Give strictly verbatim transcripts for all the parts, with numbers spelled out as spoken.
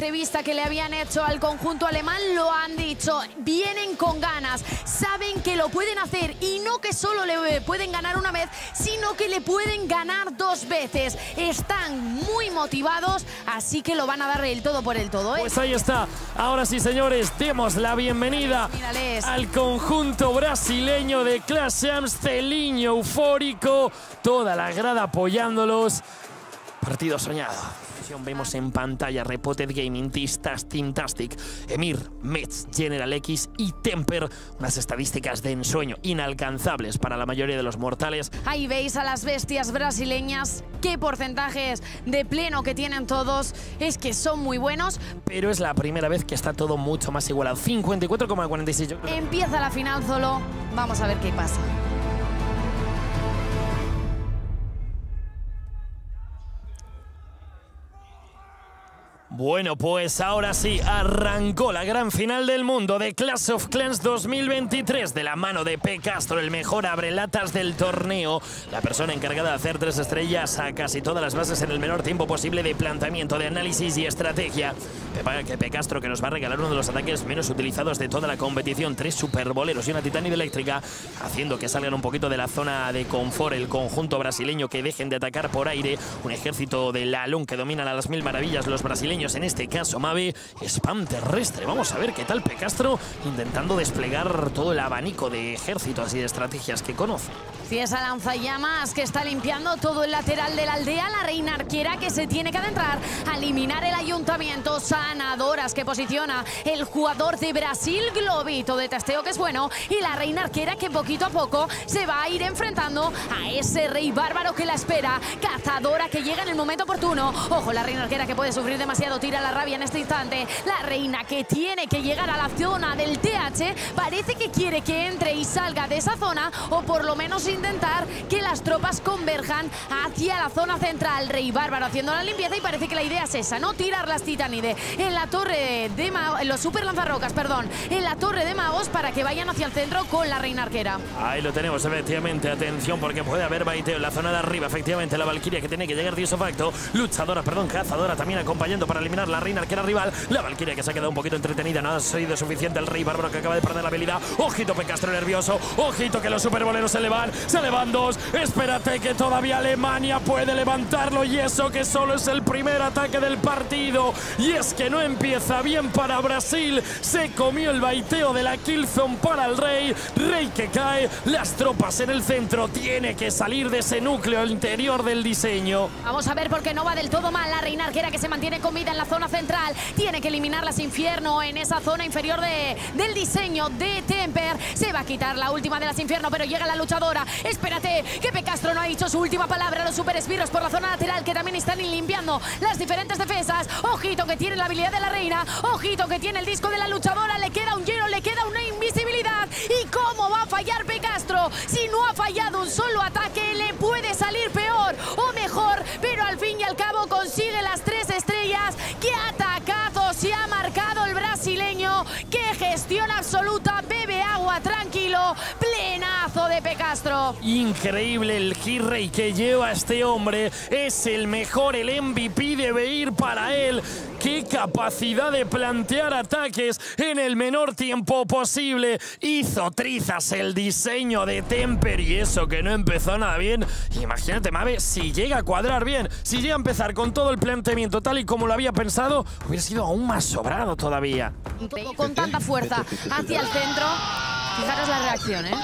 entrevista que le habían hecho al conjunto alemán lo han dicho. Vienen con ganas, saben que lo pueden hacer y no que solo le pueden ganar una vez, sino que le pueden ganar dos veces. Están muy motivados, así que lo van a dar el todo por el todo, ¿eh? Pues ahí está. Ahora sí, señores, demos la bienvenida Mírales. al conjunto brasileño de Clash Champs. Celiño eufórico, toda la grada apoyándolos. Partido soñado. Vemos en pantalla Reported Gaming, Tintastic, Emir, Mets, General X y Temper. Unas estadísticas de ensueño inalcanzables para la mayoría de los mortales. Ahí veis a las bestias brasileñas. Qué porcentajes de pleno que tienen todos. Es que son muy buenos. Pero es la primera vez que está todo mucho más igualado. cincuenta y cuatro coma cuarenta y seis. Empieza la final, Zolo. Vamos a ver qué pasa. Bueno, pues ahora sí, arrancó la gran final del mundo de Clash of Clans dos mil veintitrés de la mano de P. Castro, el mejor abrelatas del torneo, la persona encargada de hacer tres estrellas a casi todas las bases en el menor tiempo posible de planteamiento, de análisis y estrategia. Que P. Castro, que nos va a regalar uno de los ataques menos utilizados de toda la competición, tres superboleros y una titanide eléctrica, haciendo que salgan un poquito de la zona de confort el conjunto brasileño, que dejen de atacar por aire. Un ejército de Lalón que dominan a las mil maravillas los brasileños. En este caso, Mave, spam terrestre. Vamos a ver qué tal P. Castro intentando desplegar todo el abanico de ejércitos y de estrategias que conoce. Si esa lanzallamas que está limpiando todo el lateral de la aldea, la reina arquera que se tiene que adentrar a eliminar el ayuntamiento, sanadoras que posiciona el jugador de Brasil, Globito de testeo que es bueno, y la reina arquera que poquito a poco se va a ir enfrentando a ese rey bárbaro que la espera, cazadora que llega en el momento oportuno. Ojo, la reina arquera que puede sufrir demasiado, tira la rabia en este instante. La reina que tiene que llegar a la zona del T H, parece que quiere que entre y salga de esa zona, o por lo menos intentar que las tropas converjan hacia la zona central. Rey bárbaro haciendo la limpieza y parece que la idea es esa, no tirar las titanide en la torre de magos, en los super lanzarrocas, perdón, en la torre de magos, para que vayan hacia el centro con la reina arquera. Ahí lo tenemos, efectivamente, atención porque puede haber baiteo en la zona de arriba, efectivamente la valquiria que tiene que llegar de iso facto, luchadora, perdón, cazadora también acompañando para eliminar la reina arquera rival, la valquiria que se ha quedado un poquito entretenida, no ha sido suficiente el rey bárbaro que acaba de perder la habilidad. Ojito P. Castro nervioso, ojito que los superboleros se le van, se le van dos, espérate que todavía Alemania puede levantarlo, y eso que solo es el primer ataque del partido, y es que no empieza bien para Brasil. Se comió el baiteo de la killzone para el rey, rey que cae, las tropas en el centro, tiene que salir de ese núcleo interior del diseño. Vamos a ver por qué no va del todo mal la reina arquera que se mantiene con vida en la zona central, tiene que eliminar las infierno en esa zona inferior de, del diseño de Temper. Se va a quitar la última de las infierno, pero llega la luchadora. Espérate, que P. Castro no ha dicho su última palabra. Los super esbirros por la zona lateral que también están limpiando las diferentes defensas. Ojito que tiene la habilidad de la reina, ojito que tiene el disco de la luchadora, le queda un hielo, le queda una invisibilidad. ¿Y cómo va a fallar P. Castro? Si no ha fallado un solo ataque, le puede salir peor o mejor, pero al fin y al cabo consigue las tres estrellas. ¡Qué atacazo se ha marcado el brasileño! ¡Qué gestión absoluta! Bebe agua tranquilo, plenazo de P. Castro. Increíble el hit rate que lleva este hombre, es el mejor, el M V P debe ir para él. ¡Qué capacidad de plantear ataques en el menor tiempo posible! Hizo trizas el diseño de Temper, y eso que no empezó nada bien. Imagínate, Mave, si llega a cuadrar bien, si llega a empezar con todo el planteamiento tal y como lo había pensado, hubiera sido aún más sobrado todavía. Con tanta fuerza hacia el centro. Fijaros la reacción, ¿eh?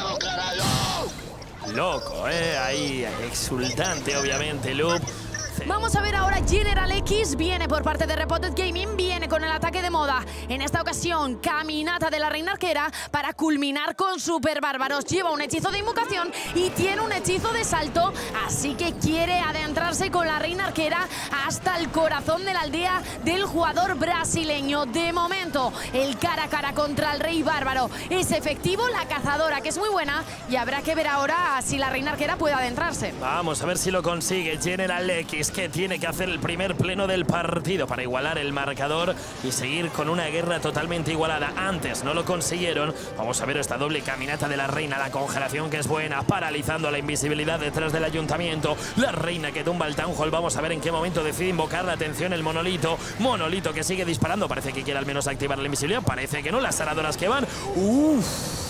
Loco, ¿eh? Ahí, exultante, obviamente, Loop. Vamos a ver ahora General X, viene por parte de Reported Gaming, viene con el ataque de moda. En esta ocasión, caminata de la reina arquera para culminar con super bárbaros. Lleva un hechizo de invocación y tiene un hechizo de salto, así que quiere adentrarse con la reina arquera hasta el corazón de la aldea del jugador brasileño. De momento, el cara a cara contra el rey bárbaro es efectivo, la cazadora que es muy buena, y habrá que ver ahora si la reina arquera puede adentrarse. Vamos a ver si lo consigue General X. es que tiene que hacer el primer pleno del partido para igualar el marcador y seguir con una guerra totalmente igualada. Antes no lo consiguieron. Vamos a ver esta doble caminata de la reina, la congelación que es buena, paralizando la invisibilidad detrás del ayuntamiento. La reina que tumba el Town Hall. Vamos a ver en qué momento decide invocar la atención el monolito. Monolito que sigue disparando. Parece que quiere al menos activar la invisibilidad. Parece que no. Las sanadoras que van. Uff.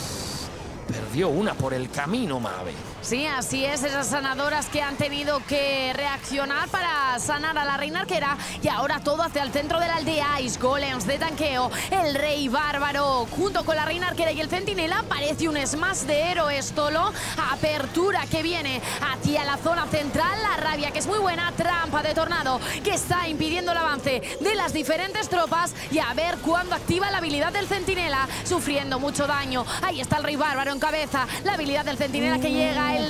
Perdió una por el camino, Mabe. Sí, así es, esas sanadoras que han tenido que reaccionar para sanar a la reina arquera. Y ahora todo hacia el centro de la aldea. Ice Golems de tanqueo. El rey bárbaro junto con la reina arquera y el centinela. Parece un smash de héroes solo. Apertura que viene hacia la zona central. La rabia que es muy buena. Trampa de tornado que está impidiendo el avance de las diferentes tropas. Y a ver cuándo activa la habilidad del centinela. Sufriendo mucho daño. Ahí está el rey bárbaro en cabeza. La habilidad del centinela que llega. El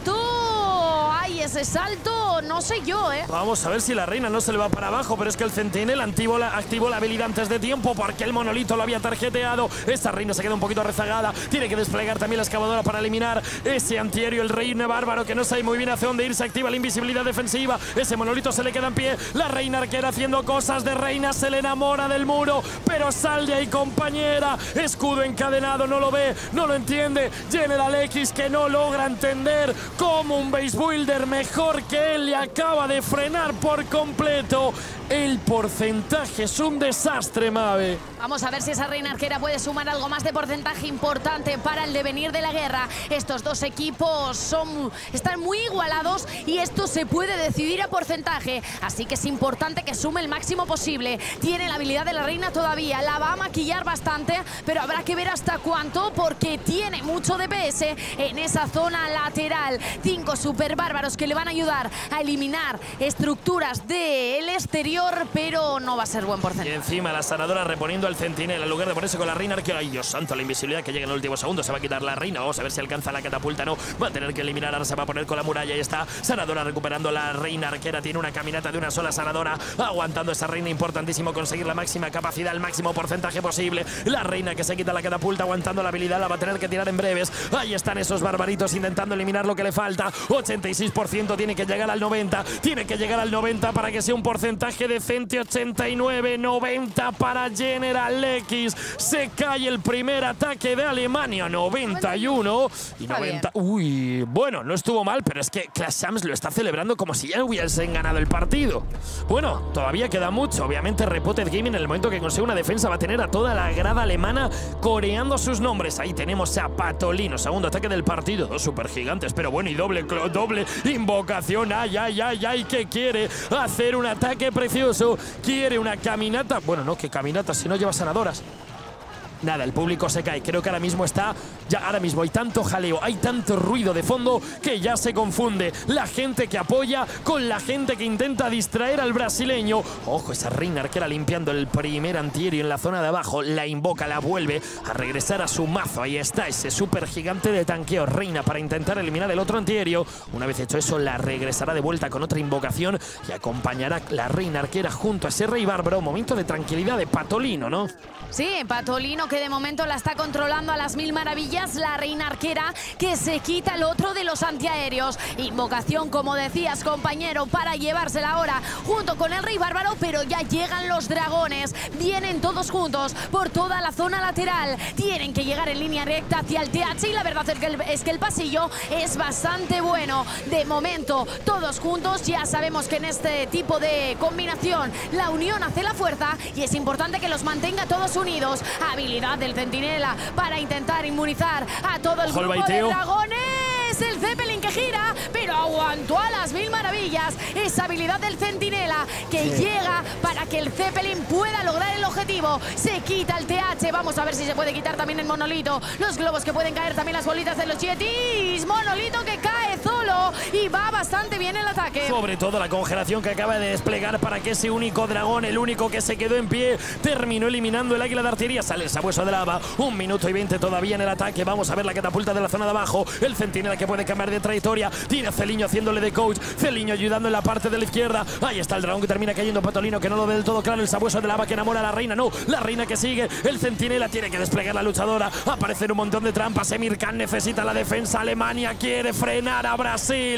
salto. ¡Ay, ese salto! No sé yo, ¿eh? Vamos a ver si la reina no se le va para abajo, pero es que el centinela activó la, activó la habilidad antes de tiempo porque el monolito lo había tarjeteado. Esta reina se queda un poquito rezagada. Tiene que desplegar también la excavadora para eliminar ese antiaéreo. El rey bárbaro que no sabe muy bien hacia dónde irse. Activa la invisibilidad defensiva. Ese monolito se le queda en pie. La reina arquera haciendo cosas de reina. Se le enamora del muro, pero sal de ahí, compañera. Escudo encadenado, no lo ve, no lo entiende. General X que no logra entender cómo un base builder mejor que él le acaba de frenar por completo. El porcentaje es un desastre, Mabe. Vamos a ver si esa reina arquera puede sumar algo más de porcentaje importante para el devenir de la guerra. Estos dos equipos son, están muy igualados y esto se puede decidir a porcentaje. Así que es importante que sume el máximo posible. Tiene la habilidad de la reina todavía, la va a maquillar bastante, pero habrá que ver hasta cuánto porque tiene mucho D P S en esa zona lateral. Cinco super bárbaros que le van a ayudar a eliminar estructuras del exterior, pero no va a ser buen porcentaje. Y encima la sanadora reponiendo al centinela en lugar de ponerse con la reina arquera. ¡Ay, Dios santo! La invisibilidad que llega en el último segundo. Se va a quitar la reina. Vamos a ver si alcanza la catapulta. No, va a tener que eliminar. Ahora se va a poner con la muralla. Y está sanadora recuperando la reina arquera. Tiene una caminata de una sola sanadora. Aguantando esa reina. Importantísimo conseguir la máxima capacidad, el máximo porcentaje posible. La reina que se quita la catapulta. Aguantando la habilidad. La va a tener que tirar en breves. Ahí están esos barbaritos intentando eliminar lo que le falta. ochenta y seis por ciento. Tiene que llegar al noventa. Tiene que llegar al noventa para que sea un porcentaje decente. ochenta y nueve, noventa para General X. Se cae el primer ataque de Alemania, noventa y uno y noventa. Uy, bueno, no estuvo mal, pero es que Clash Shams lo está celebrando como si ya hubiesen ganado el partido. Bueno, todavía queda mucho. Obviamente Reputed Gaming, en el momento que consiga una defensa, va a tener a toda la grada alemana coreando sus nombres. Ahí tenemos a Patolino, segundo ataque del partido. Dos super gigantes, pero bueno, y doble, doble invocación. Ay, ay, ay, ay, que quiere hacer un ataque precioso. Quiere una caminata. Bueno, no, que caminata si no lleva sanadoras. Nada, el público se cae. Creo que ahora mismo está... Ya ahora mismo hay tanto jaleo, hay tanto ruido de fondo que ya se confunde la gente que apoya con la gente que intenta distraer al brasileño. Ojo, esa reina arquera limpiando el primer antiaéreo en la zona de abajo. La invoca, la vuelve a regresar a su mazo. Ahí está ese super gigante de tanqueo. Reina para intentar eliminar el otro antiaéreo. Una vez hecho eso, la regresará de vuelta con otra invocación y acompañará la reina arquera junto a ese rey bárbaro. Momento de tranquilidad de Patolino, ¿no? Sí, Patolino que de momento la está controlando a las mil maravillas. La reina arquera que se quita el otro de los antiaéreos. Invocación, como decías, compañero, para llevársela ahora junto con el rey bárbaro, pero ya llegan los dragones. Vienen todos juntos por toda la zona lateral. Tienen que llegar en línea recta hacia el T H y la verdad es que el, es que el pasillo es bastante bueno. De momento, todos juntos. Ya sabemos que en este tipo de combinación la unión hace la fuerza y es importante que los mantenga todos unidos. Habilidad del centinela para intentar inmunizar a todo el grupo de dragones. El Zeppelin que gira, pero aguantó a las mil maravillas. Esa habilidad del centinela que sí llega para que el Zeppelin pueda lograr el objetivo. Se quita el T H. Vamos a ver si se puede quitar también el monolito. Los globos que pueden caer, también las bolitas de los Yetis. Monolito que cae solo y va bastante bien el ataque. Sobre todo la congelación que acaba de desplegar para que ese único dragón, el único que se quedó en pie, terminó eliminando el águila de artillería. Sale el sabueso de lava. Un minuto y veinte todavía en el ataque. Vamos a ver la catapulta de la zona de abajo. El centinela que puede cambiar de trayectoria. Tiene a Celiño haciéndole de coach. Celiño ayudando en la parte de la izquierda. Ahí está el dragón que termina cayendo. Patolino que no lo ve del todo claro. El sabueso de lava que enamora a la reina. No, la reina que sigue. El centinela tiene que desplegar la luchadora. Aparecen un montón de trampas. Emir Khan necesita la defensa. Alemania quiere frenar a Brasil.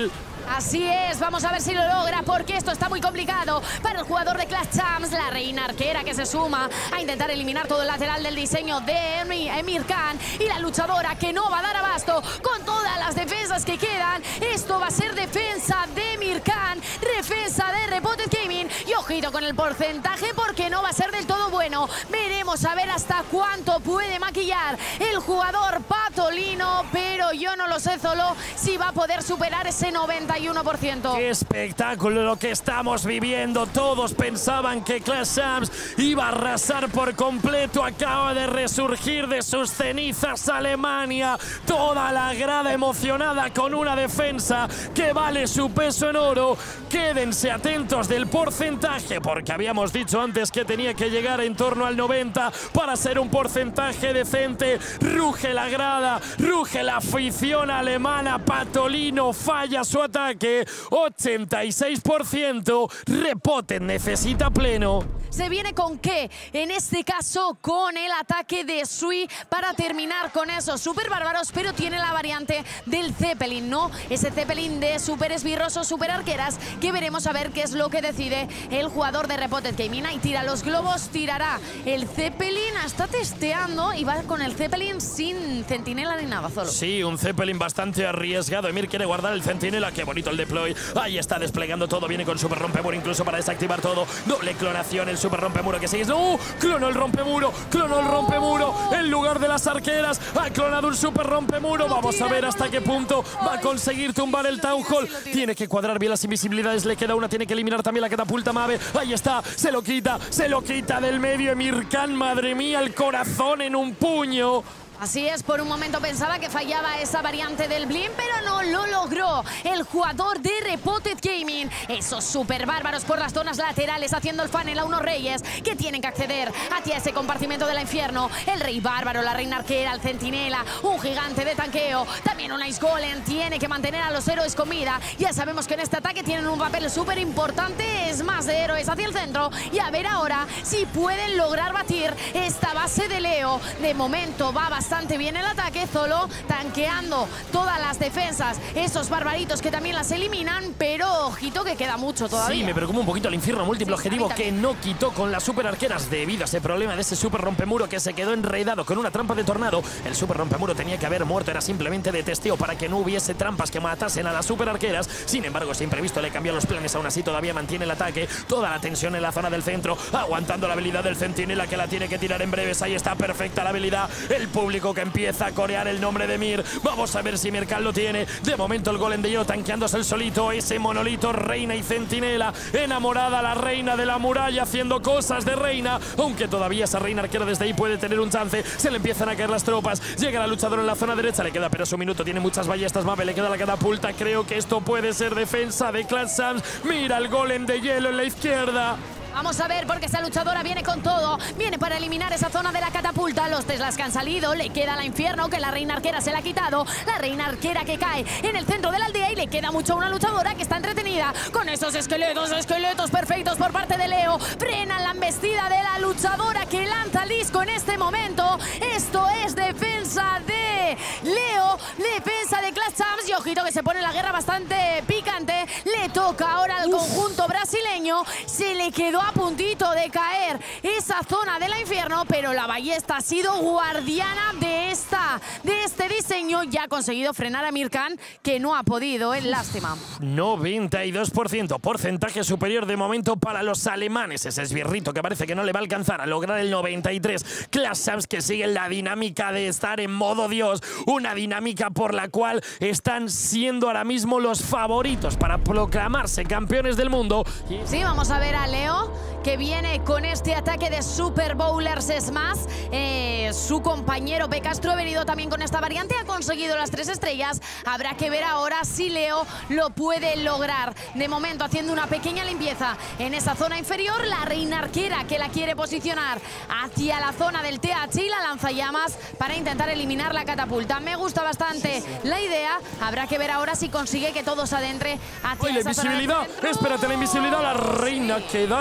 Así es, vamos a ver si lo logra, porque esto está muy complicado para el jugador de Clash Champs, la reina arquera que se suma a intentar eliminar todo el lateral del diseño de Emir Khan, y la luchadora que no va a dar abasto con todas las defensas que quedan. Esto va a ser defensa de Emir Khan, defensa de Reported Gaming, y ojito con el porcentaje porque no va a ser del todo bueno. Veremos a ver hasta cuánto puede maquillar el jugador Patolino, pero yo no lo sé solo si va a poder superar ese noventa y uno por ciento. ¡Qué espectáculo lo que estamos viviendo! Todos pensaban que Clash Champs iba a arrasar por completo. Acaba de resurgir de sus cenizas Alemania. Toda la grada emocionada con una defensa que vale su peso en oro. Quédense atentos del porcentaje, porque habíamos dicho antes que tenía que llegar en torno al noventa para ser un porcentaje decente. Ruge la grada, ruge la afición alemana. Patolino falla su ataque, ochenta y seis por ciento. Reported necesita pleno. Se viene con qué, en este caso con el ataque de Sui para terminar con esos super bárbaros, pero tiene la variante del Zeppelin, ¿no? Ese Zeppelin de super esbirrosos, super arqueras, que veremos a ver qué es lo que decide el jugador de Reported Gaming. Ahí tira los globos, tirará el Zeppelin, está testeando y va con el Zeppelin sin centinela ni nada, solo. Sí, un Zeppelin bastante arriesgado. Emir quiere guardar el centinela, qué bonito el deploy. Ahí está desplegando todo, viene con super rompemuro incluso para desactivar todo. Doble clonación, el super rompemuro que sigue. ¡No! Clonó el rompemuro, clonó el rompemuro en lugar de las arqueras. Ha clonado un super rompemuro. Vamos a ver hasta qué punto va a conseguir tumbar el Town Hall. Tiene que cuadrar bien las invisibilidades, le queda una, tiene que eliminar también la catapulta Mave. Ahí está, se lo quita, se lo quita del medio Emir Khan. Madre mía, el corazón en un puño. Así es, por un momento pensaba que fallaba esa variante del Blim, pero no lo logró el jugador de Reported Gaming. Esos super bárbaros por las zonas laterales haciendo el funnel a unos reyes que tienen que acceder hacia ese compartimento del infierno. El rey bárbaro, la reina arquera, el centinela, un gigante de tanqueo, también un Ice Golem. Tiene que mantener a los héroes con vida. Ya sabemos que en este ataque tienen un papel súper importante, es más de héroes hacia el centro. Y a ver ahora si pueden lograr batir esta base de Leo. De momento va bastante bastante bien el ataque, solo tanqueando todas las defensas, esos barbaritos que también las eliminan, pero ojito que queda mucho todavía. Sí, me preocupa un poquito el infierno múltiple sí, objetivo que no quitó con las super arqueras debido a ese problema de ese super rompemuro que se quedó enredado con una trampa de tornado. El super rompemuro tenía que haber muerto, era simplemente de testeo para que no hubiese trampas que matasen a las super arqueras. Sin embargo, ese imprevisto le cambió los planes, aún así todavía mantiene el ataque, toda la tensión en la zona del centro, aguantando la habilidad del centinela que la tiene que tirar en breves. Ahí está, perfecta la habilidad, el público que empieza a corear el nombre de Mir. Vamos a ver si Emir Khan lo tiene. De momento el golem de hielo tanqueándose el solito, ese monolito, reina y centinela, enamorada la reina de la muralla, haciendo cosas de reina, aunque todavía esa reina arquera desde ahí puede tener un chance. Se le empiezan a caer las tropas, llega la luchadora en la zona derecha, le queda pero su minuto, tiene muchas ballestas, Mave, le queda la catapulta. Creo que esto puede ser defensa de Clash Champs. Mira el golem de hielo en la izquierda. Vamos a ver, porque esa luchadora viene con todo. Viene para eliminar esa zona de la catapulta. Los Teslas que han salido. Le queda la infierno, que la reina arquera se la ha quitado. La reina arquera que cae en el centro de la aldea. Y le queda mucho a una luchadora que está entretenida con esos esqueletos, esqueletos perfectos por parte de Leo. Frenan la embestida de la luchadora que lanza el disco en este momento. Esto es defensa de Leo. Defensa de Clash Champs. Y ojito que se pone la guerra bastante picante. Le toca ahora al Uf. conjunto brasileño. Se le quedó a puntito de caer esa zona del infierno, pero la ballesta ha sido guardiana de esta de este diseño y ha conseguido frenar a Emir Khan, que no ha podido, es lástima. noventa y dos por ciento, porcentaje superior de momento para los alemanes. Ese esbirrito que parece que no le va a alcanzar a lograr el noventa y tres. Clash Champs que siguen la dinámica de estar en modo Dios, una dinámica por la cual están siendo ahora mismo los favoritos para proclamarse campeones del mundo. Sí, vamos a ver a Leo, que viene con este ataque de Super Bowlers Smash. Eh, su compañero P. Castro ha venido también con esta variante, ha conseguido las tres estrellas. Habrá que ver ahora si Leo lo puede lograr. De momento haciendo una pequeña limpieza en esa zona inferior. La reina arquera que la quiere posicionar hacia la zona del T H y la lanzallamas para intentar eliminar la catapulta. Me gusta bastante la idea. Habrá que ver ahora si consigue que todo se adentre hacia Oye, esa la invisibilidad. zona del Espérate, la invisibilidad. La reina que da la vuelta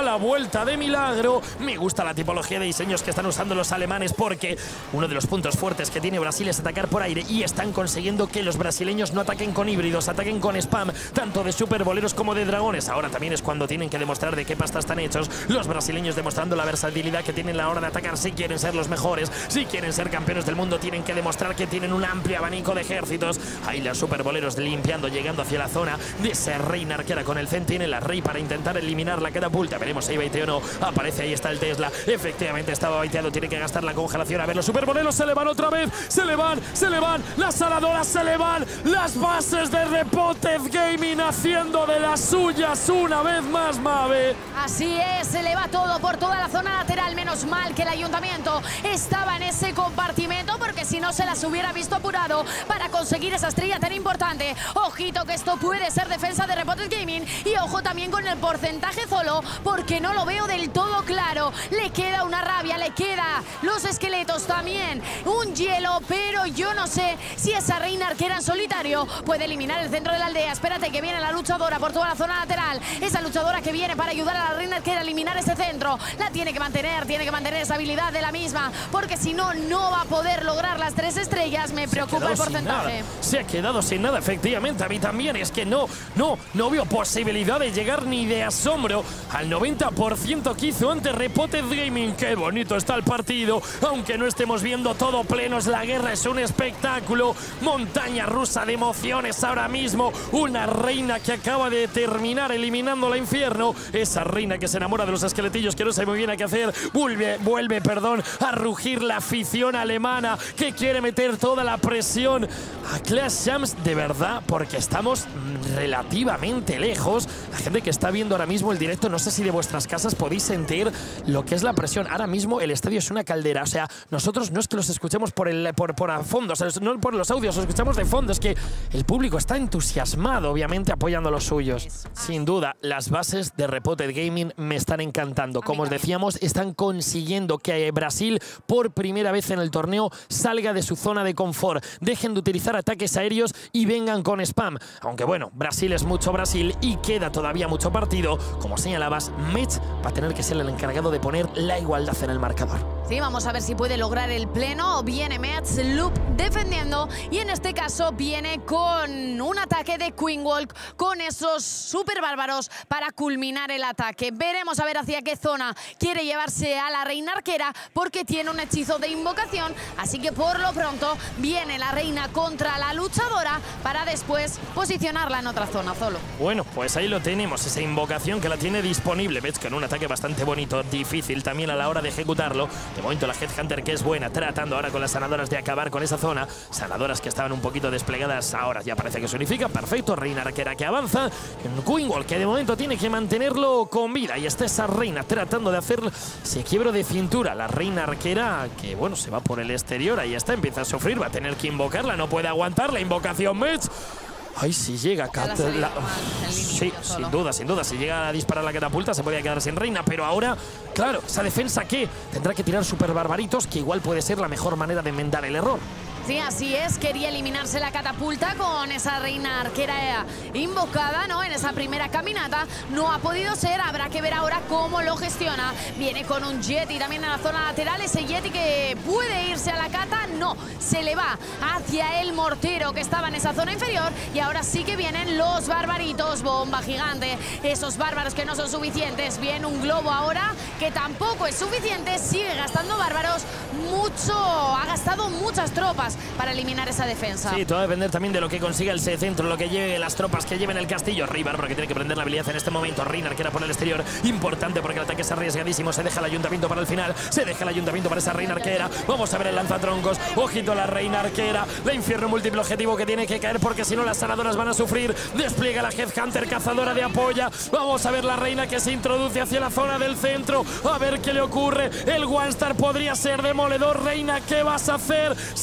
vuelta de milagro. Me gusta la tipología de diseños que están usando los alemanes porque uno de los puntos fuertes que tiene Brasil es atacar por aire y están consiguiendo que los brasileños no ataquen con híbridos, ataquen con spam, tanto de superboleros como de dragones. Ahora también es cuando tienen que demostrar de qué pasta están hechos los brasileños, demostrando la versatilidad que tienen a la hora de atacar. Si quieren ser los mejores, si quieren ser campeones del mundo, tienen que demostrar que tienen un amplio abanico de ejércitos. Ahí los superboleros limpiando, llegando hacia la zona de esa reina arquera con el Zen. Tiene la Rey para intentar eliminar la catapulta. Veremos si baiteo o no. Aparece, ahí está el Tesla. Efectivamente estaba baiteado, tiene que gastar la congelación. A ver, los superboleros se le van otra vez. Se le van, se le van. Las saladoras se le van. Las bases de Repoted Gaming haciendo de las suyas una vez más, Mabe. Así es, se le va todo por toda la zona lateral. Menos mal que el ayuntamiento estaba en ese compartimento, porque si no se las hubiera visto apurado para conseguir esa estrella tan importante. Ojito que esto puede ser defensa de Repoted Gaming. Y ojo también con el porcentaje solo, porque no lo veo del todo claro. Le queda una rabia, le queda los esqueletos también, un hielo, pero yo no sé si esa reina arquera en solitario puede eliminar el centro de la aldea. Espérate que viene la luchadora por toda la zona lateral. Esa luchadora que viene para ayudar a la reina arquera a eliminar ese centro. La tiene que mantener, tiene que mantener esa habilidad de la misma, porque si no, no va a poder lograr las tres estrellas. Me preocupa el porcentaje. Se ha quedado sin nada, efectivamente. A mí también es que no, no, no veo posibilidad de llegar ni de asombro al noventa por ciento que hizo ante Repoted Gaming. Qué bonito está el partido, aunque no estemos viendo todo plenos. La guerra es un espectáculo, montaña rusa de emociones ahora mismo. Una reina que acaba de terminar eliminando la infierno. Esa reina que se enamora de los esqueletillos, que no sabe muy bien a qué hacer. Vuelve, vuelve, perdón, a rugir la afición alemana, que quiere meter toda la presión a Clash Champs, de verdad, porque estamos relativamente lejos. La gente que está viendo ahora mismo el directo, no sé si de vuestras casas podéis sentir lo que es la presión. Ahora mismo el estadio es una caldera. O sea, nosotros no es que los escuchemos por, el, por, por a fondo, o sea, no por los audios, los escuchamos de fondo. Es que el público está entusiasmado, obviamente, apoyando a los suyos. Sin duda, las bases de Repoted Gaming me están encantando. Como os decíamos, están consiguiendo que Brasil, por primera vez en el torneo, salga de su zona de confort. Dejen de utilizar ataques aéreos y vengan con spam. Aunque bueno, Brasil es mucho Brasil y queda todavía mucho partido. Como señalabas, Metz va a tener que ser el encargado de poner la igualdad en el marcador. Sí, vamos a ver si puede lograr el pleno. Viene Metz, Loop defendiendo, y en este caso viene con un ataque de Queen Walk, con esos super bárbaros para culminar el ataque. Veremos a ver hacia qué zona quiere llevarse a la reina arquera, porque tiene un hechizo de invocación. Así que por lo pronto viene la reina contra la luchadora para después posicionarla en otra zona. Solo. Bueno, pues ahí lo tenemos, esa invocación que la tiene disponible. Ves que en un ataque bastante bonito, difícil también a la hora de ejecutarlo. De momento la Headhunter, que es buena, tratando ahora con las sanadoras de acabar con esa zona. Sanadoras que estaban un poquito desplegadas, ahora ya parece que se unifica. Perfecto, reina arquera que avanza. En Queenwall, que de momento tiene que mantenerlo con vida. Y está esa reina tratando de hacer ese quiebro de cintura. La reina arquera que, bueno, se va por el exterior. Ahí está, empieza a sufrir, va a tener que invocarla. No puede aguantar la invocación Metz. Ay, si llega Cat la... Sí, sin duda, sin duda. Si llega a disparar la catapulta se podría quedar sin reina. Pero ahora, claro, esa defensa que tendrá que tirar super barbaritos, que igual puede ser la mejor manera de enmendar el error. Sí, así es. Quería eliminarse la catapulta con esa reina arquera invocada, ¿no? En esa primera caminata. No ha podido ser. Habrá que ver ahora cómo lo gestiona. Viene con un Yeti también en la zona lateral. Ese Yeti que puede irse a la cata. No, se le va hacia el mortero que estaba en esa zona inferior. Y ahora sí que vienen los barbaritos. Bomba gigante. Esos bárbaros que no son suficientes. Viene un globo ahora que tampoco es suficiente. Sigue gastando bárbaros. Mucho. Ha gastado muchas tropas para eliminar esa defensa. Sí, todo va a depender también de lo que consiga el centro, lo que lleve las tropas que lleven el castillo. Rivar, porque tiene que prender la habilidad en este momento. Reina arquera por el exterior, importante porque el ataque es arriesgadísimo. Se deja el ayuntamiento para el final, se deja el ayuntamiento para esa reina arquera. Vamos a ver el lanzatroncos, ojito a la reina arquera. La infierno múltiple objetivo que tiene que caer, porque si no las sanadoras van a sufrir. Despliega la Headhunter, cazadora de apoya. Vamos a ver la reina que se introduce hacia la zona del centro, a ver qué le ocurre. El One Star podría ser demoledor. Reina, ¿qué vas a hacer? Se va a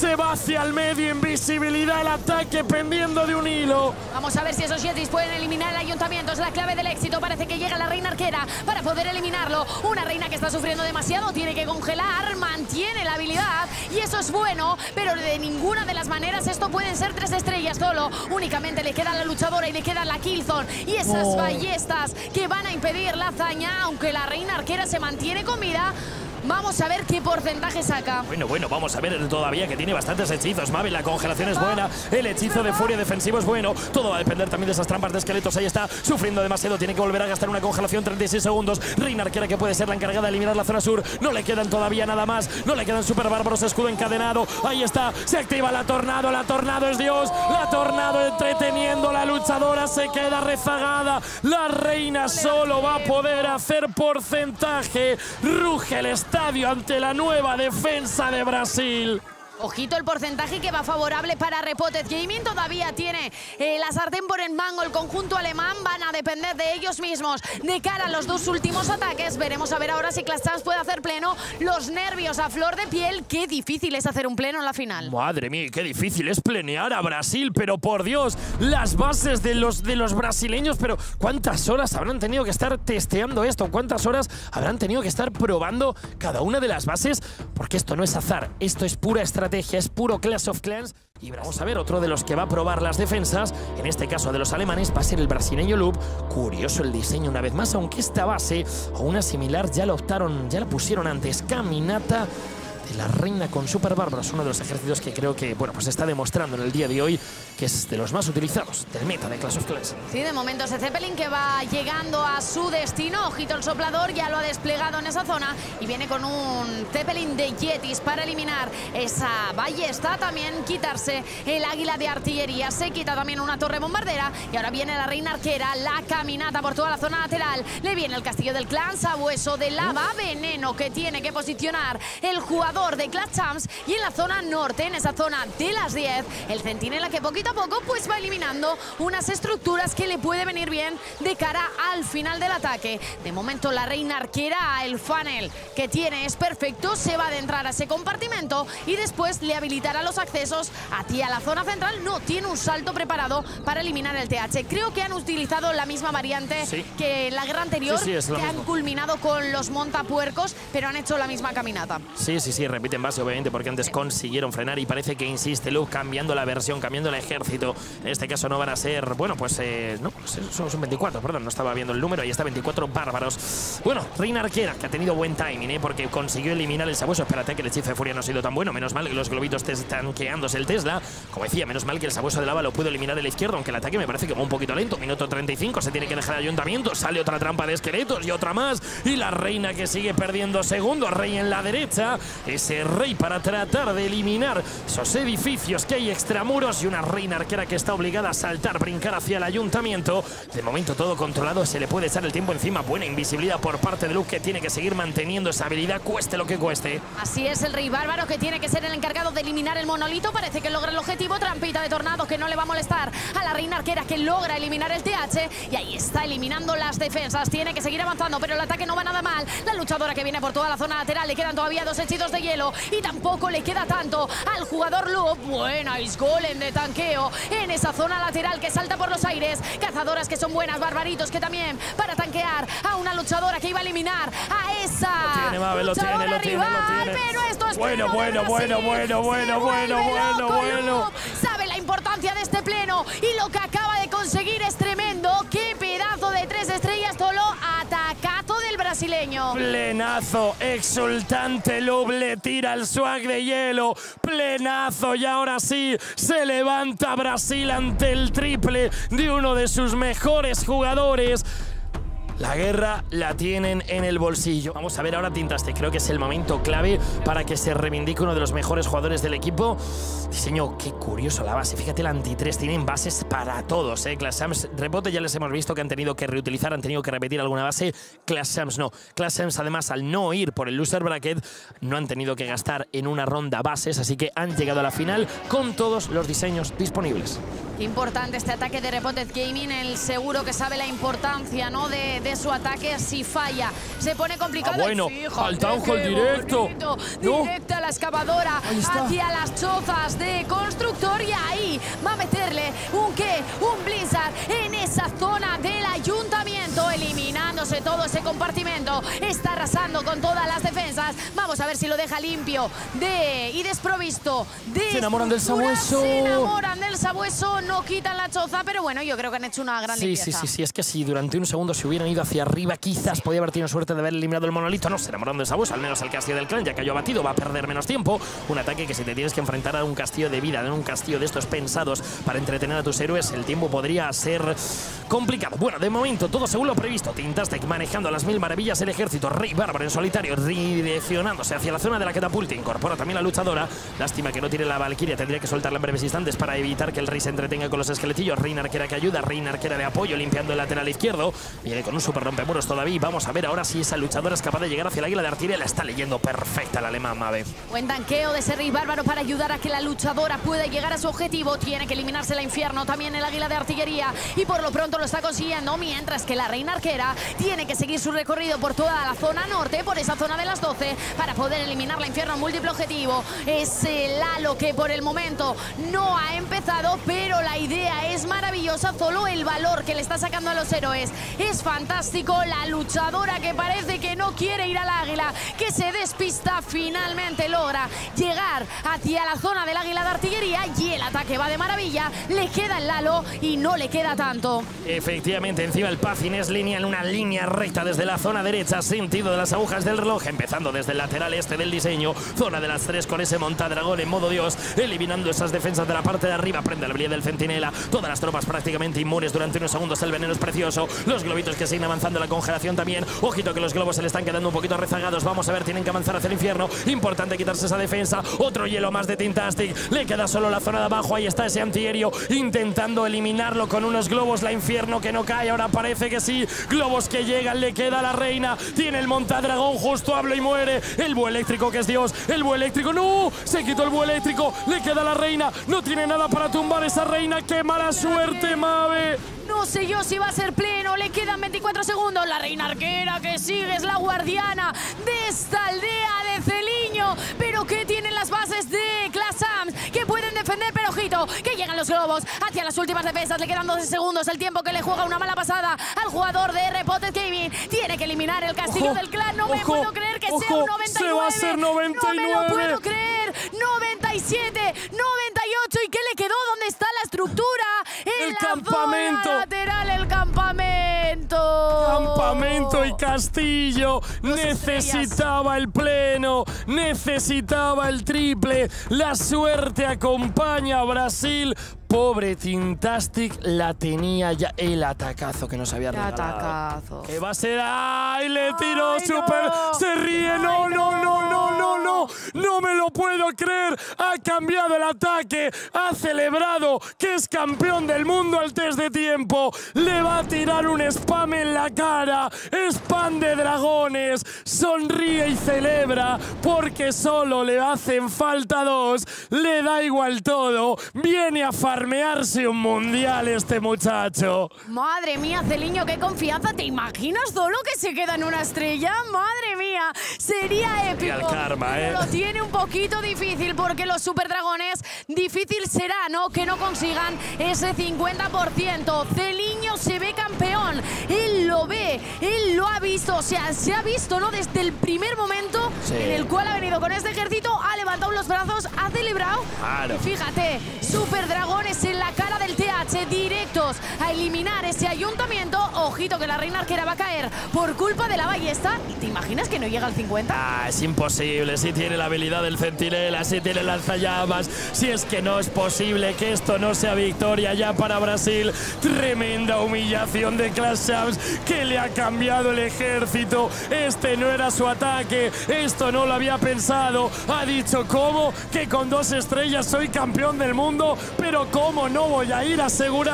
hacia el medio, invisibilidad al ataque pendiendo de un hilo. Vamos a ver si esos Yetis pueden eliminar el ayuntamiento. Es la clave del éxito. Parece que llega la reina arquera para poder eliminarlo. Una reina que está sufriendo demasiado, tiene que congelar, mantiene la habilidad y eso es bueno, pero de ninguna de las maneras esto pueden ser tres estrellas solo. Únicamente le queda la luchadora y le queda la Killzone y esas oh. ballestas que van a impedir la hazaña, aunque la reina arquera se mantiene con vida. Vamos a ver qué porcentaje saca. Bueno, bueno, vamos a ver todavía que tiene bastantes hechizos. Mabel, la congelación es buena. El hechizo de furia defensivo es bueno. Todo va a depender también de esas trampas de esqueletos. Ahí está, sufriendo demasiado. Tiene que volver a gastar una congelación. treinta y seis segundos. Reina arquera que puede ser la encargada de eliminar la zona sur. No le quedan todavía nada más. No le quedan super bárbaros. Escudo encadenado. Ahí está. Se activa la tornado. La tornado es Dios. La tornado entreteniendo. La luchadora se queda rezagada. La reina solo va a poder hacer porcentaje. Ruge el estadio ante la nueva defensa de Brasil. Ojito el porcentaje que va favorable para Repoted Gaming. Todavía tiene eh, la sartén por el mango. El conjunto alemán van a depender de ellos mismos de cara a los dos últimos ataques. Veremos a ver ahora si Clash Champs puede hacer pleno. Los nervios a flor de piel. Qué difícil es hacer un pleno en la final. Madre mía, qué difícil es plenear a Brasil. Pero por Dios, las bases de los, de los brasileños. Pero ¿cuántas horas habrán tenido que estar testeando esto? ¿Cuántas horas habrán tenido que estar probando cada una de las bases? Porque esto no es azar. Esto es pura estrategia. Es puro Clash of Clans. Y vamos a ver, otro de los que va a probar las defensas, en este caso de los alemanes, va a ser el brasileño Loop. Curioso el diseño una vez más, aunque esta base o una similar ya la optaron, ya la pusieron antes. Caminata de la reina con super bárbaros, uno de los ejércitos que creo que, bueno, pues está demostrando en el día de hoy que es de los más utilizados del meta de Clash of Clans. Sí, de momento ese Zeppelin que va llegando a su destino. Ojito el soplador, ya lo ha desplegado en esa zona y viene con un Zeppelin de Yetis para eliminar esa ballesta, también quitarse el águila de artillería, se quita también una torre bombardera y ahora viene la reina arquera, la caminata por toda la zona lateral, le viene el castillo del clan, sabueso de lava, veneno que tiene que posicionar el jugador de Clash Champs y en la zona norte, en esa zona de las diez, el centinela que poquito a poco pues va eliminando unas estructuras que le puede venir bien de cara al final del ataque. De momento la reina arquera, el funnel que tiene es perfecto, se va a adentrar a ese compartimento y después le habilitará los accesos hacia la zona central. No, tiene un salto preparado para eliminar el T H. Creo que han utilizado la misma variante sí. que la guerra anterior, sí, sí, que han culminado con los montapuercos, pero han hecho la misma caminata. Sí, sí, sí, repiten base obviamente porque antes consiguieron frenar y parece que insiste Luke cambiando la versión, cambiando el ejército. En este caso no van a ser, bueno, pues eh, no, son, son veinticuatro, perdón, no estaba viendo el número, ahí está, veinticuatro bárbaros. Bueno, reina arquera que ha tenido buen timing, ¿eh? Porque consiguió eliminar el sabueso. Espérate que el hechizo de furia no ha sido tan bueno, menos mal que los globitos te están quedándose el Tesla. Como decía, menos mal que el sabueso de lava lo pudo eliminar el izquierdo, aunque el ataque me parece que va un poquito lento. Minuto treinta y cinco, se tiene que dejar el ayuntamiento, sale otra trampa de esqueletos y otra más. Y la reina que sigue perdiendo segundos, rey en la derecha, ese rey para tratar de eliminar esos edificios que hay extramuros y una reina arquera que está obligada a saltar, brincar hacia el ayuntamiento. De momento todo controlado, se le puede echar el tiempo encima. Buena invisibilidad por parte de Luke, que tiene que seguir manteniendo esa habilidad, cueste lo que cueste. Así es, el rey bárbaro que tiene que ser el encargado de eliminar el monolito. Parece que logra el objetivo, trampita de tornado que no le va a molestar a la reina arquera, que logra eliminar el T H y ahí está eliminando las defensas. Tiene que seguir avanzando, pero el ataque no va nada mal. La luchadora que viene por toda la zona lateral, le quedan todavía dos hechizos de hielo y tampoco le queda tanto al jugador Loop. Buena Ice Golem de tanqueo en esa zona lateral que salta por los aires. Cazadoras que son buenas, barbaritos que también para tanquear a una luchadora que iba a eliminar a esa lo tiene, Mabel, lo tiene, lo tiene, lo tiene. Pero esto es bueno, bueno, bueno, bueno, bueno, bueno, bueno, bueno. Sabe la importancia de este pleno y lo que acaba de conseguir es tremendo. Qué pedazo de tres estrellas solo, atacazo del brasileño. Plenazo, exultante Loop, le tira el swag de hielo, plenazo y ahora sí se levanta Brasil ante el triple de uno de sus mejores jugadores. La guerra la tienen en el bolsillo. Vamos a ver ahora Tintaste. Creo que es el momento clave para que se reivindique uno de los mejores jugadores del equipo. Diseño, qué curioso la base. Fíjate, el anti tres tienen bases para todos, ¿eh? Clash Champs, Repote ya les hemos visto que han tenido que reutilizar, han tenido que repetir alguna base. Clash Champs no. Clash Champs, además, al no ir por el loser bracket, no han tenido que gastar en una ronda bases, así que han llegado a la final con todos los diseños disponibles. Importante este ataque de Repoted Gaming, el seguro que sabe la importancia, ¿no?, de, de su ataque si falla. Se pone complicado. Ah, bueno, al Town Hall directo. ¿No? Directa a la excavadora hacia las chozas de constructor y ahí va a meterle un qué, un Blizzard en esa zona del ayuntamiento, eliminándose todo ese compartimento. Está arrasando con todas las defensas. Vamos a ver si lo deja limpio de y desprovisto de se enamoran del sabueso. Se enamoran del sabueso, no quitan la choza, pero bueno, yo creo que han hecho una gran sí, limpieza. Sí, sí, sí, es que si durante un segundo se hubieran ido hacia arriba, quizás podía haber tenido suerte de haber eliminado el monolito. No, se enamoraron del sabueso, al menos el castillo del clan ya cayó abatido, va a perder menos tiempo. Un ataque que si te tienes que enfrentar a un castillo de vida, en un castillo de estos pensados para entretener a tus héroes, el tiempo podría ser complicado. Bueno, de momento todo según lo previsto. Tintastic manejando a las mil maravillas el ejército. Rey Bárbaro en solitario direccionándose hacia la zona de la catapulta. Incorpora también la luchadora. Lástima que no tiene la Valkyria, tendría que soltarla en breves instantes para evitar que el rey se entretenga con los esqueletillos. Reina Arquera que ayuda, Reina Arquera de apoyo limpiando el lateral izquierdo. Viene con un super rompemuros todavía. Vamos a ver ahora si esa luchadora es capaz de llegar hacia el águila de artillería. La está leyendo perfecta el alemán, Mabe. Buen tanqueo de ese Rey Bárbaro para ayudar a que la luchadora pueda llegar a su objetivo. Tiene que eliminarse el infierno, también el águila de artillería, y por lo pronto lo está consiguiendo, mientras que la Reina Arquera tiene que seguir su recorrido por toda la zona norte, por esa zona de las doce, para poder eliminar la infierno. Múltiple objetivo es el halo que por el momento no ha empezado, pero la idea es maravillosa. Solo el valor que le está sacando a los héroes es fantástico. La luchadora que parece que no quiere ir al águila, que se despista, finalmente logra llegar hacia la zona del águila de artillería y el ataque va de maravilla. Le queda el halo y no le queda tanto. Efectivamente, encima el Pacing es lineal, una línea recta desde la zona derecha, sentido de las agujas del reloj, empezando desde el lateral este del diseño, zona de las tres con ese montadragón en modo Dios, eliminando esas defensas de la parte de arriba. Prende la habilidad del centinela, todas las tropas prácticamente inmunes durante unos segundos. El veneno es precioso, los globitos que siguen avanzando, la congelación también. Ojito que los globos se le están quedando un poquito rezagados. Vamos a ver, tienen que avanzar hacia el infierno. Importante quitarse esa defensa. Otro hielo más de Tintastic. Le queda solo la zona de abajo. Ahí está ese antiaéreo intentando eliminarlo con unos globos. La infierno que no cae, ahora parece que sí. Globos que llegan, le queda a la reina. Tiene el montadragón, justo habla y muere. El búho eléctrico que es Dios. El búho eléctrico, no, se quitó el búho eléctrico. Le queda a la reina. No tiene nada para tumbar esa reina. ¡Qué mala suerte, Mabe! No sé yo si va a ser pleno, le quedan veinticuatro segundos. La Reina Arquera que sigue es la guardiana de esta aldea de Celiño, pero que tienen las bases de Clash Sams que pueden defender, pero ojito, que llegan los globos hacia las últimas defensas. Le quedan doce segundos, el tiempo que le juega una mala pasada al jugador de R-Poted Gaming. Tiene que eliminar el castillo ojo, del clan. No ojo, me puedo creer que ojo, sea un noventa y nueve. Se va a ser noventa y nueve. No me lo puedo creer. noventa y siete, noventa y ocho. ¿Y qué le quedó? ¿Dónde está la estructura? En el la campamento. Zona lateral, el campamento. Campamento y castillo. Dos necesitaba estrellas. El pleno. Necesitaba el triple. La suerte acompaña a Brasil. Pobre Tintastic, la tenía ya. El atacazo que nos había regalado. Atacazo. Que va a ser. ¡Ay! Le tiró Ay, súper. No. Se ríe. No, Ay, no, no, no, no, no. no. No me lo puedo creer. Ha cambiado el ataque. Ha celebrado que es campeón del mundo al test de tiempo. Le va a tirar un spam en la cara. Spam de dragones. Sonríe y celebra porque solo le hacen falta dos. Le da igual todo. Viene a farmearse un mundial este muchacho. Madre mía, Celiño, qué confianza. ¿Te imaginas solo que se queda en una estrella? Madre mía, sería épico. Y al karma, ¿eh? Lo tiene un poquito difícil porque los superdragones, difícil será, ¿no?, que no consigan ese cincuenta por ciento. Celiño se ve campeón. Él lo ve, él lo ha visto. O sea, se ha visto, ¿no?, desde el primer momento sí. en el cual ha venido con este ejército, ha levantado los brazos, ha celebrado. Claro. Y fíjate, superdragones en la cara del T H, directos a eliminar ese ayuntamiento. Ojito que la Reina Arquera va a caer por culpa de la ballesta. ¿Y te imaginas que no llega al cincuenta? Ah, es imposible. Si tiene la habilidad del centinela, si tiene lanzallamas, si es que no es posible que esto no sea victoria ya para Brasil. Tremenda humillación de Clash Sams, que le ha cambiado el ejército. Este no era su ataque, esto no lo había pensado. Ha dicho, ¿cómo? Que con dos estrellas soy campeón del mundo, pero ¿cómo no voy a ir a asegurarlas?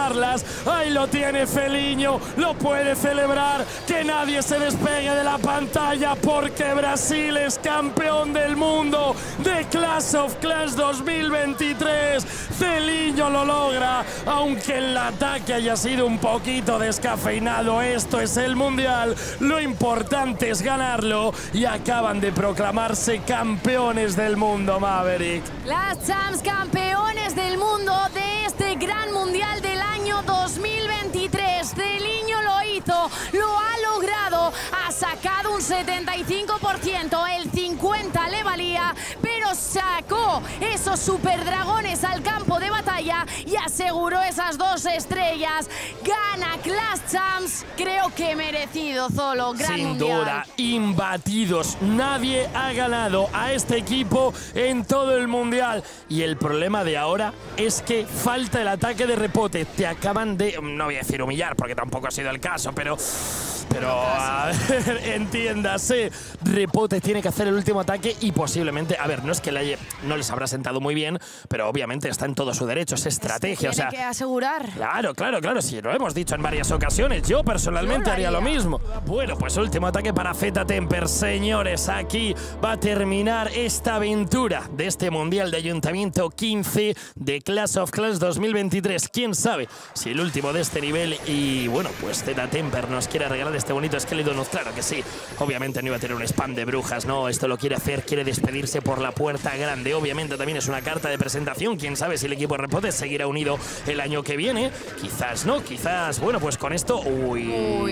estrellas. Ahí lo tiene Feliño, lo puede celebrar. Que nadie se despegue de la pantalla porque Brasil es campeón del mundo de Clash of Clans dos mil veintitrés. Feliño lo logra, aunque el ataque haya sido un poquito descafeinado. Esto es el mundial, lo importante es ganarlo y acaban de proclamarse campeones del mundo, Maverick. Las Champs, campeones del mundo de este gran mundial del año dos mil veintitrés. Feliño lo hizo, lo ha logrado, ha sacado un setenta y cinco por ciento, el cincuenta por ciento le valía, pero sacó esos superdragones al campo de batalla y aseguró esas dos estrellas. Gana Clash Champs, creo que merecido, Zolo. Gran Sin mundial. duda, imbatidos. Nadie ha ganado a este equipo en todo el mundial. Y el problema de ahora es que falta el ataque de Repote. Te acaban de, no voy a decir humillar porque tampoco ha sido el caso, pero... Pero, a ver, entiéndase, Repote tiene que hacer el último ataque y posiblemente, a ver, no es que le haya, no les habrá sentado muy bien, pero obviamente está en todo su derecho, es estrategia, es que tiene o sea... que asegurar. Claro, claro, claro, sí, lo hemos dicho en varias ocasiones, yo personalmente Yo lo haría haría. lo mismo. Bueno, pues último ataque para Z-Temper, señores, aquí va a terminar esta aventura de este Mundial de Ayuntamiento quince de Clash of Clans dos mil veintitrés. ¿Quién sabe si el último de este nivel y, bueno, pues Z-Temper nos quiere regalar este bonito Skeleton? Claro que sí, obviamente no iba a tener un spam de brujas, no, esto lo quiere hacer, quiere despedirse por la puerta grande, obviamente también es una carta de presentación, quién sabe si el equipo de Repote seguirá unido el año que viene, quizás no, quizás, bueno, pues con esto, uy,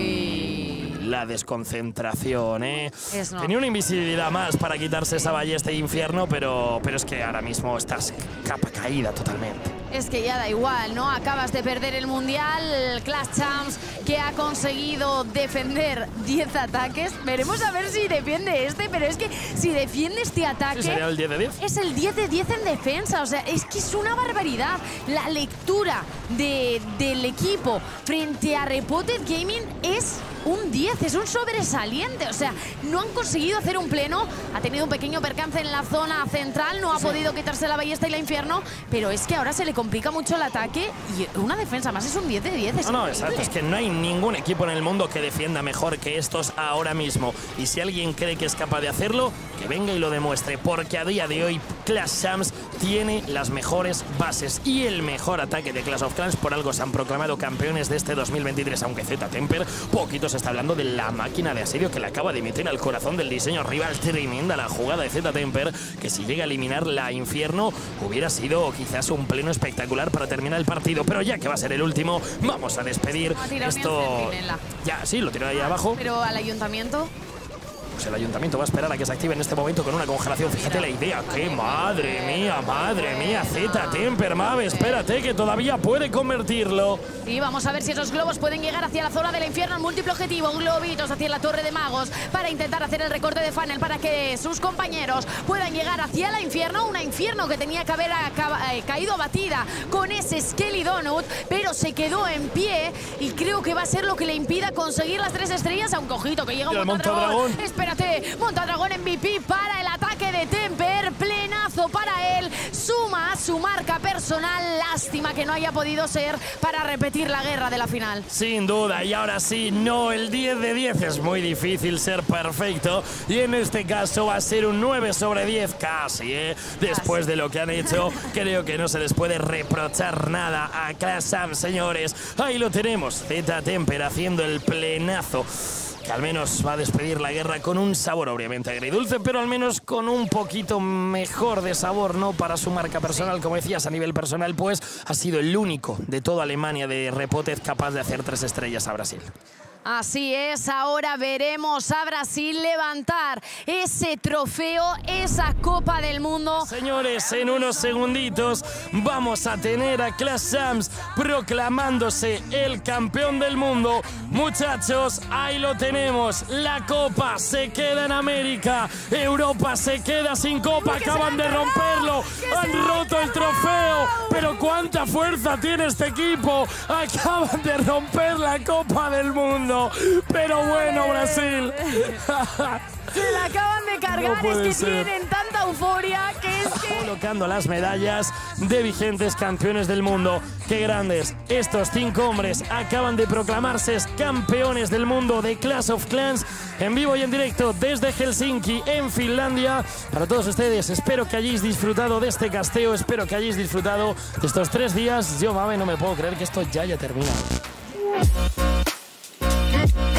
Uy. la desconcentración, ¿eh? Es no. Tenía una invisibilidad más para quitarse esa ballesta de infierno, pero, pero es que ahora mismo estás capa caída totalmente. Es que ya da igual, ¿no? Acabas de perder el Mundial, Clash Champs, que ha conseguido defender diez ataques. Veremos a ver si defiende este, pero es que si defiende este ataque... ¿Sí sería el diez de diez? Es el diez de diez en defensa, o sea, es que es una barbaridad. La lectura de, del equipo frente a Repoted Gaming es un diez, es un sobresaliente, o sea, no han conseguido hacer un pleno, ha tenido un pequeño percance en la zona central, no ha Sí. podido quitarse la ballesta y la infierno, pero es que ahora se le complica mucho el ataque y una defensa más es un diez de diez. Es No, no, increíble. exacto, es que no hay ningún equipo en el mundo que defienda mejor que estos ahora mismo. Y si alguien cree que es capaz de hacerlo, que venga y lo demuestre, porque a día de hoy Clash Champs tiene las mejores bases y el mejor ataque de Clash of Clans. Por algo se han proclamado campeones de este dos mil veintitrés, aunque Z-Temper, poquito se está hablando de la máquina de asedio que le acaba de emitir al corazón del diseño rival. Tremenda la jugada de Z-Temper, que si llega a eliminar la infierno, hubiera sido quizás un pleno espectacular para terminar el partido, pero ya que va a ser el último, vamos a despedir Ha tirado ni el esto. centinela. Ya, sí, lo tiró ahí abajo. Pero al ayuntamiento... Pues el ayuntamiento va a esperar a que se active en este momento con una congelación. Fíjate la idea, que madre mía, madre mía, Z-Temper, Mave, espérate que todavía puede convertirlo. Y vamos a ver si esos globos pueden llegar hacia la zona del infierno. El múltiplo objetivo, globitos hacia la torre de magos para intentar hacer el recorte de funnel para que sus compañeros puedan llegar hacia la infierno. Una infierno que tenía que haber acaba, eh, caído abatida con ese Skelly Donut, pero se quedó en pie y creo que va a ser lo que le impida conseguir las tres estrellas. Aunque ojito que llega un El montadragón. montadragón. Espérate, montadragón M V P para el ataque de Temper. Plenazo para él. Suma su marca personal. Lástima que no haya podido ser para repetir la guerra de la final. Sin duda, y ahora sí, no, el diez de diez es muy difícil ser perfecto y en este caso va a ser un nueve sobre diez casi, ¿eh? Después de lo que han hecho, creo que no se les puede reprochar nada a Clash Champs, señores. Ahí lo tenemos, Z-Temper haciendo el plenazo, que al menos va a despedir la guerra con un sabor obviamente agridulce, pero al menos con un poquito mejor de sabor, ¿no? Para su marca personal, como decías, a nivel personal, pues ha sido el único de toda Alemania de Repoted capaz de hacer tres estrellas a Brasil. Así es, ahora veremos a Brasil levantar ese trofeo, esa Copa del Mundo. Señores, en unos segunditos vamos a tener a Clash Champs proclamándose el campeón del mundo. Muchachos, ahí lo tenemos. La Copa se queda en América. Europa se queda sin Copa. Acaban de romperlo. Han roto el trofeo. Pero cuánta fuerza tiene este equipo. Acaban de romper la Copa del Mundo. mundo. Pero bueno, Brasil. Se la acaban de cargar, No es que ser. tienen tanta euforia que es que... Colocando las medallas de vigentes campeones del mundo. ¡Qué grandes! Estos cinco hombres acaban de proclamarse campeones del mundo de Clash of Clans en vivo y en directo desde Helsinki, en Finlandia. Para todos ustedes, espero que hayáis disfrutado de este casteo, espero que hayáis disfrutado de estos tres días. Yo, mame, no me puedo creer que esto ya haya terminado.